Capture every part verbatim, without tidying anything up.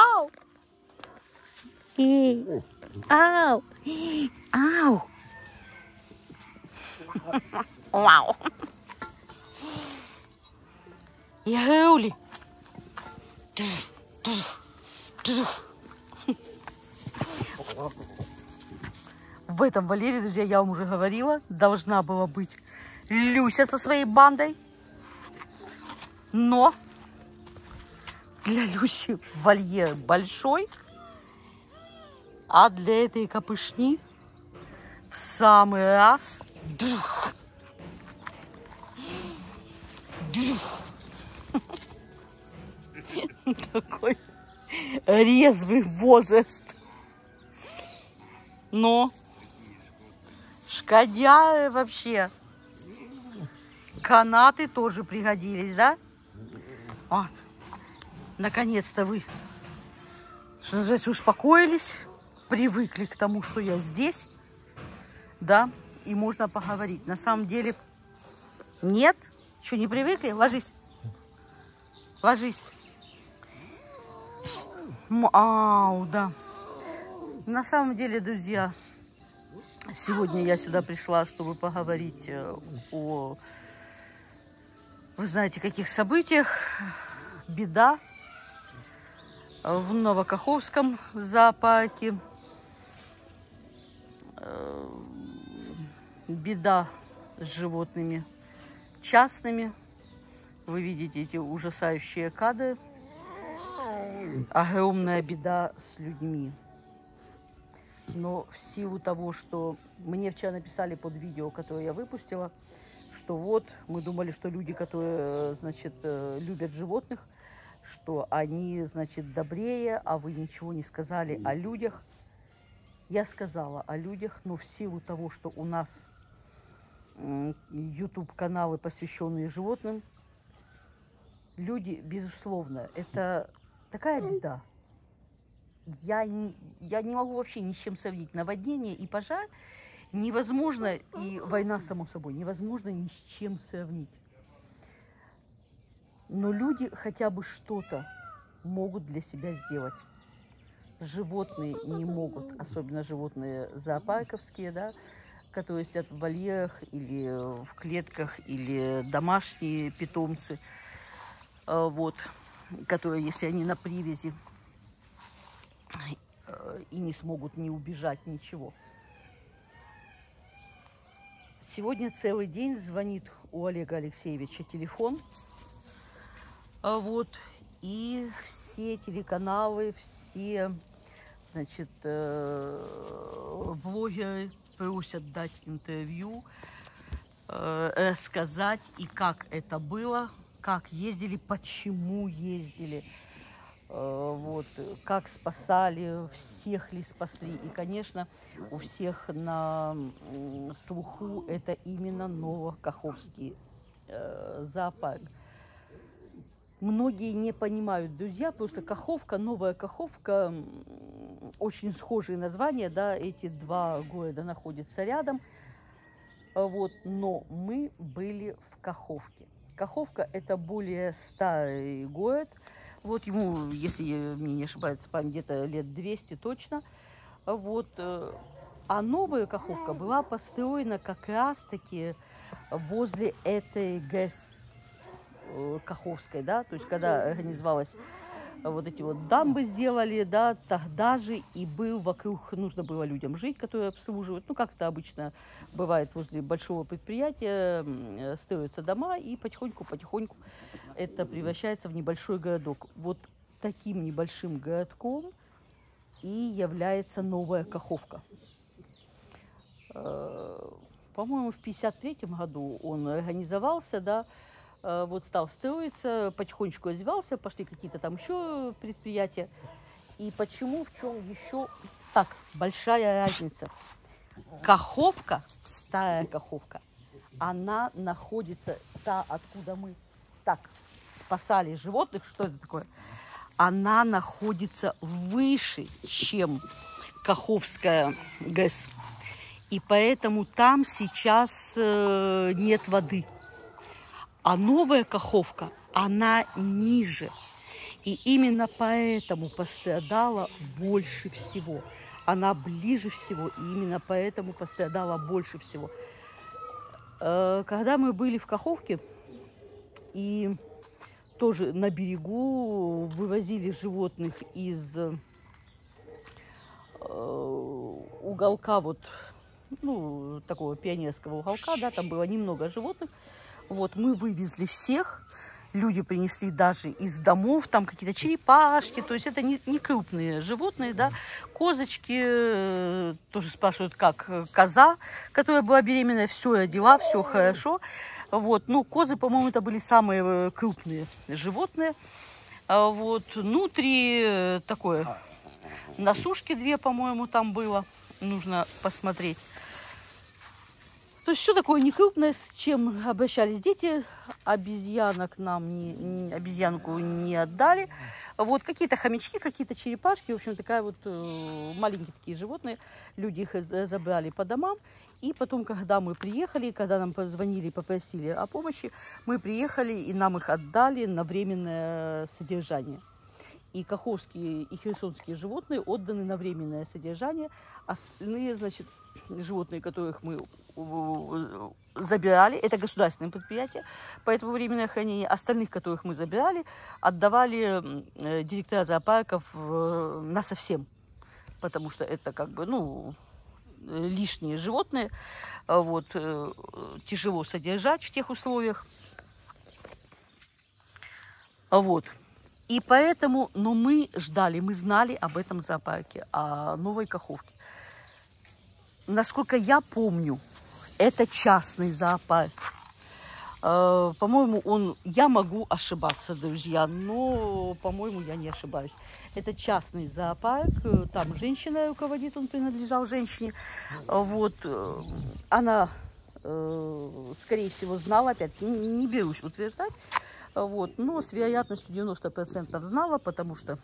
Ау! Эй! Ау! Ау! Вау! Яули! В этом вольере, друзья, я вам уже говорила, должна была быть Люся со своей бандой. Но для Люси вольер большой, а для этой капышни в самый раз. Такой резвый возраст. Но шкодя вообще. Канаты тоже пригодились, да? Вот. Наконец-то вы, что называется, успокоились, привыкли к тому, что я здесь, да, и можно поговорить. На самом деле, нет, что, не привыкли? Ложись. Ложись. Ау, да. На самом деле, друзья, сегодня я сюда пришла, чтобы поговорить о, вы знаете, каких событиях. Беда в Новокаховском зоопарке. Беда с животными частными. Вы видите эти ужасающие кадры. Огромная беда с людьми. Но в силу того, что мне вчера написали под видео, которое я выпустила, что вот мы думали, что люди, которые, значит, любят животных, что они, значит, добрее, а вы ничего не сказали о людях. Я сказала о людях, но в силу того, что у нас YouTube-каналы, посвященные животным, люди, безусловно, это такая беда. Я не, я не могу вообще ни с чем сравнить. Наводнение и пожар невозможно, и война, само собой, невозможно ни с чем сравнить. Но люди хотя бы что-то могут для себя сделать. Животные не могут, особенно животные зоопарковские, да, которые сидят в вольерах или в клетках, или домашние питомцы, вот, которые, если они на привязи, и не смогут ни убежать, ничего. Сегодня целый день звонит у Олега Алексеевича телефон. Вот. И все телеканалы, все, значит, блогеры просят дать интервью, рассказать, и как это было, как ездили, почему ездили. Вот, как спасали, всех ли спасли. И, конечно, у всех на слуху это именно Новокаховский э, зоопарк. Многие не понимают, друзья, просто Каховка, Новая Каховка, очень схожие названия, да, эти два города находятся рядом. Вот, но мы были в Каховке. Каховка – это более старый город. Вот ему, если мне не ошибается, память, где-то лет двести точно. Вот. А новая Каховка была построена как раз-таки возле этой ГЭС Каховской, да, то есть когда организовалась, вот эти вот дамбы сделали, да, тогда же и был вокруг, нужно было людям жить, которые обслуживают, ну, как это обычно бывает возле большого предприятия, строятся дома, и потихоньку-потихоньку это превращается в небольшой городок. Вот таким небольшим городком и является Новая Каховка. По-моему, в пятьдесят третьем году он организовался, да, вот стал строиться, потихонечку развивался, пошли какие-то там еще предприятия. И почему, в чем еще так большая разница? Каховка, старая Каховка, она находится, та, откуда мы так спасали животных, что это такое? Она находится выше, чем Каховская ГЭС. И поэтому там сейчас э, нет воды. А Новая Каховка, она ниже. И именно поэтому пострадала больше всего. Она ближе всего, и именно поэтому пострадала больше всего. Когда мы были в Каховке, и тоже на берегу вывозили животных из уголка, вот, ну, такого пионерского уголка, да, там было немного животных. Вот, мы вывезли всех. Люди принесли даже из домов, там какие-то черепашки, то есть это не, не крупные животные, да, козочки, э, тоже спрашивают, как коза, которая была беременная, все родила, все хорошо, вот, ну, козы, по-моему, это были самые крупные животные, а вот, нутри такое, на сушке две, по-моему, там было, нужно посмотреть. То есть все такое некрупное, с чем обращались дети. Обезьянок нам не, не, обезьянку не отдали. Вот какие-то хомячки, какие-то черепашки. В общем, такая вот э, маленькие такие животные. Люди их забрали по домам. И потом, когда мы приехали, когда нам позвонили и попросили о помощи, мы приехали и нам их отдали на временное содержание. И каховские, и херсонские животные отданы на временное содержание. Остальные, значит, животные, которых мы забирали, это государственное предприятие, поэтому временное хранение. Остальных, которых мы забирали, отдавали директора зоопарков насовсем, потому что это как бы, ну, лишние животные, вот, тяжело содержать в тех условиях. Вот. И поэтому, но мы ждали, мы знали об этом зоопарке, о Новой Каховке. Насколько я помню, это частный зоопарк. По-моему, он, я могу ошибаться, друзья, но, по-моему, я не ошибаюсь. Это частный зоопарк, там женщина руководит, он принадлежал женщине. Вот, она, скорее всего, знала, опять-таки, не берусь утверждать, вот, но с вероятностью девяносто процентов знала, потому что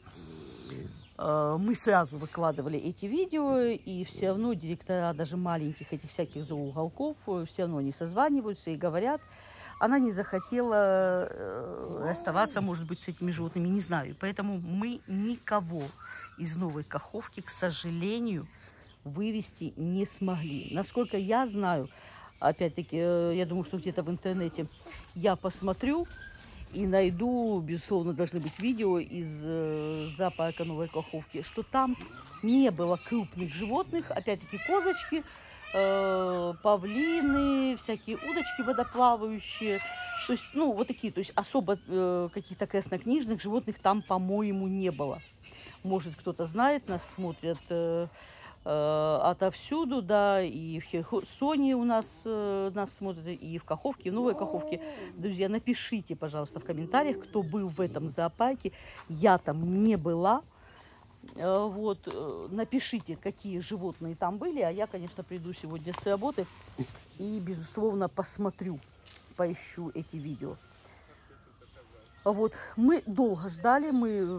мы сразу выкладывали эти видео, и все равно директора даже маленьких этих всяких зооуголков все равно не созваниваются и говорят. Она не захотела расставаться, может быть, с этими животными, не знаю. Поэтому мы никого из Новой Каховки, к сожалению, вывести не смогли. Насколько я знаю, опять-таки, я думаю, что где-то в интернете я посмотрю и найду, безусловно, должны быть видео из э, зоопарка Новой Каховки, что там не было крупных животных, опять-таки козочки, э, павлины, всякие удочки водоплавающие, то есть, ну, вот такие, то есть особо э, каких-то краснокнижных животных там, по-моему, не было. Может, кто-то знает, нас смотрят э, э, отовсюду, да, и в Херсоне у нас э, нас смотрят, и в Каховке, и в Новой Каховке. Друзья, напишите, пожалуйста, в комментариях, кто был в этом зоопарке. Я там не была. Э, вот, э, напишите, какие животные там были, а я, конечно, приду сегодня с работы и, безусловно, посмотрю, поищу эти видео. Вот, мы долго ждали, мы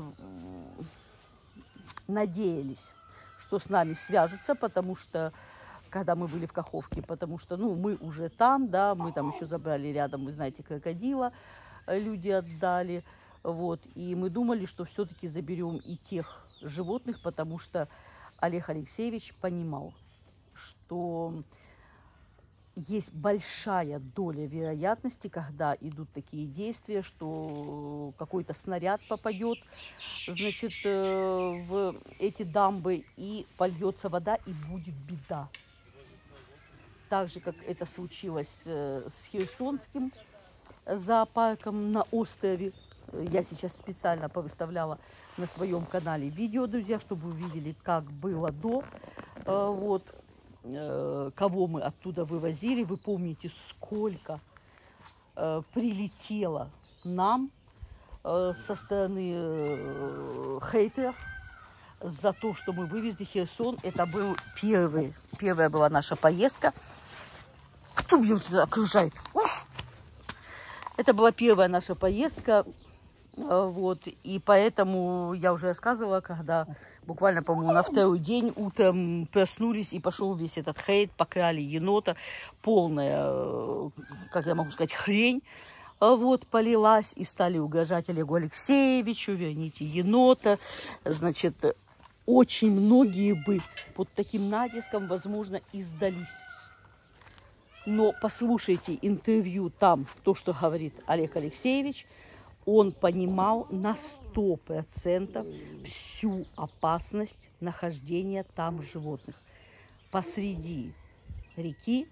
надеялись, что с нами свяжутся, потому что, когда мы были в Каховке, потому что, ну, мы уже там, да, мы там еще забрали рядом, вы знаете, крокодила, люди отдали, вот, и мы думали, что все-таки заберем и тех животных, потому что Олег Алексеевич понимал, что есть большая доля вероятности, когда идут такие действия, что какой-то снаряд попадет, значит, в эти дамбы, и польется вода, и будет беда. Так же, как это случилось с Херсонским зоопарком на острове. Я сейчас специально повыставляла на своем канале видео, друзья, чтобы вы увидели, как было до. Вот. Кого мы оттуда вывозили. Вы помните, сколько э, прилетело нам э, со стороны э, хейтеров за то, что мы вывезли Херсон. Это был первый, первая была наша поездка. Кто меня туда окружает? Ух! Это была первая наша поездка. Вот, и поэтому я уже рассказывала, когда буквально, по-моему, на второй день утром проснулись, и пошел весь этот хейт, покрали енота, полная, как я могу сказать, хрень. а вот полилась, и стали угрожать Олегу Алексеевичу, верните енота. Значит, очень многие бы под таким натиском, возможно, и сдались. Но послушайте интервью там, то, что говорит Олег Алексеевич, он понимал на сто процентов всю опасность нахождения там животных. Посреди реки,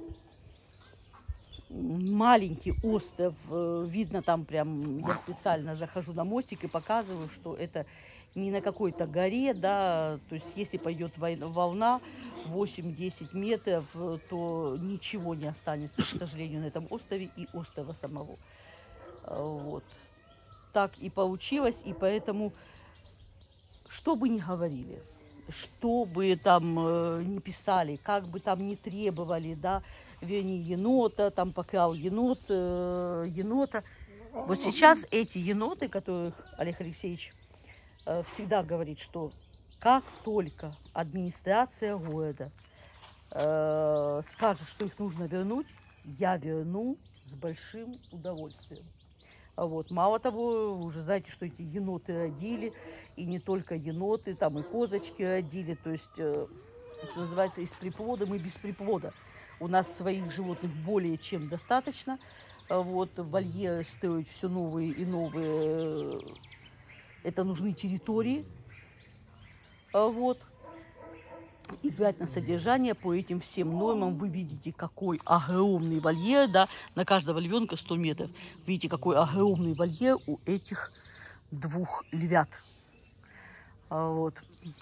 маленький остров, видно там прям, я специально захожу на мостик и показываю, что это не на какой-то горе, да, то есть если пойдет волна восемь-десять метров, то ничего не останется, к сожалению, на этом острове и острова самого. Вот. Так и получилось, и поэтому, что бы ни говорили, что бы там э, ни писали, как бы там ни требовали, да, верни енота, там покрал енот, э, енота. Вот сейчас эти еноты, которых Олег Алексеевич э, всегда говорит, что как только администрация города э, скажет, что их нужно вернуть, я верну с большим удовольствием. Вот. Мало того, вы уже знаете, что эти еноты родили, и не только еноты, там и козочки родили, то есть, э, что называется, и с приплодом, и без приплода. У нас своих животных более чем достаточно. Вот. Вольеры строить все новые и новые, это нужны территории. Вот. И брать на содержание по этим всем нормам. Вы видите, какой огромный вольер, да, на каждого львенка сто метров. Видите, какой огромный вольер у этих двух львят. Вот.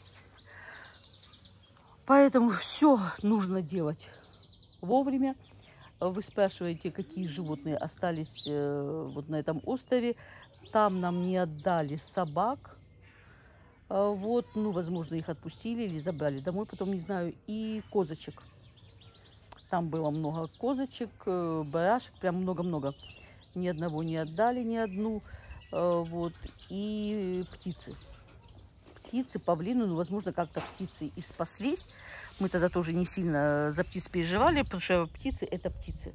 Поэтому все нужно делать вовремя. Вы спрашиваете, какие животные остались э, вот на этом острове. Там нам не отдали собак. Вот, ну, возможно, их отпустили или забрали домой, потом не знаю, и козочек. Там было много козочек, барашек, прям много-много. Ни одного не отдали, ни одну. Вот, и птицы. Птицы, павлины, ну, возможно, как-то птицы и спаслись. Мы тогда тоже не сильно за птиц переживали, потому что птицы – это птицы.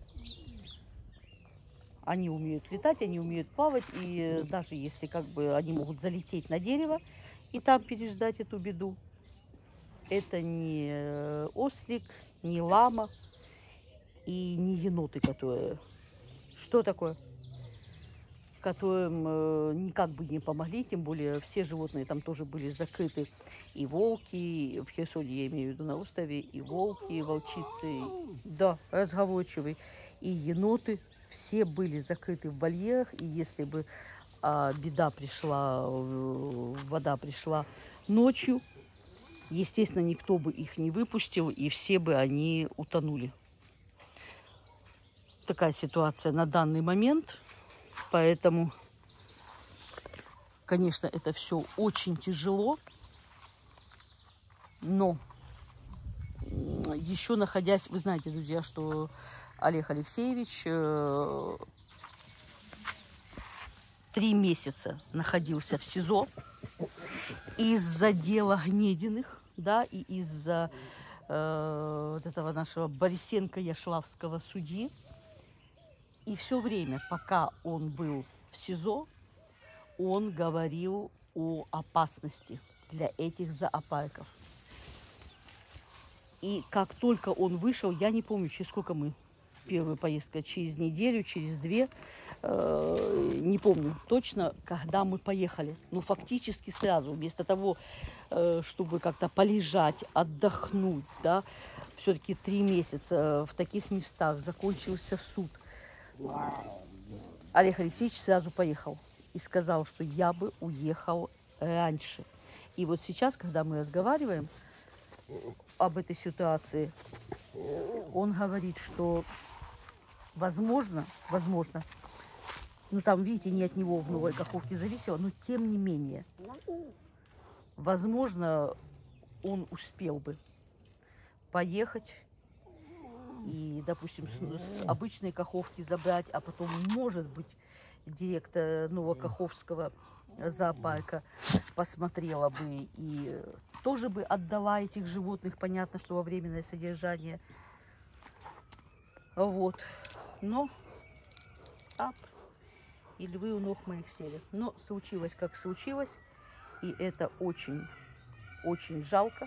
Они умеют летать, они умеют плавать, и даже если как бы они могут залететь на дерево, и там переждать эту беду. Это не ослик, не лама и не еноты, которые... Что такое? Которым э, никак бы не помогли, тем более все животные там тоже были закрыты. И волки, в Херсоне, я имею в виду на острове, и волки, и волчицы, да, разговорчивые, и еноты. Все были закрыты в вольерах, и если бы а беда пришла, вода пришла ночью, естественно, никто бы их не выпустил, и все бы они утонули. Такая ситуация на данный момент, поэтому, конечно, это все очень тяжело, но еще находясь, вы знаете, друзья, что Олег Алексеевич три месяца находился в СИЗО из-за дела Гнединых, да, и из-за э, вот этого нашего Борисенко-Яшлавского судьи. И все время, пока он был в СИЗО, он говорил о опасности для этих зоопарков. И как только он вышел, я не помню, через сколько мы, первая поездка, через неделю, через две, э, не помню точно, когда мы поехали. Ну, фактически сразу, вместо того, э, чтобы как-то полежать, отдохнуть, да, все-таки три месяца в таких местах, закончился суд. Олег Алексеевич сразу поехал и сказал, что я бы уехал раньше. И вот сейчас, когда мы разговариваем об этой ситуации, он говорит, что возможно, возможно, ну там, видите, не от него в Новой Каховке зависело, но тем не менее, возможно, он успел бы поехать и, допустим, с, с обычной Каховки забрать, а потом, может быть, директор Новокаховского зоопарка посмотрела бы и тоже бы отдала этих животных, понятно, что во временное содержание. Вот. Но... и львы у ног моих сели. Но случилось, как случилось, и это очень, очень жалко.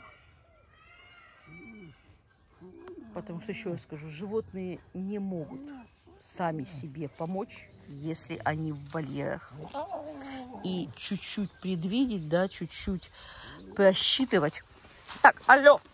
Потому что, еще я скажу, животные не могут сами себе помочь, если они в вольерах. И чуть-чуть предвидеть, да, чуть-чуть просчитывать. Так, алло!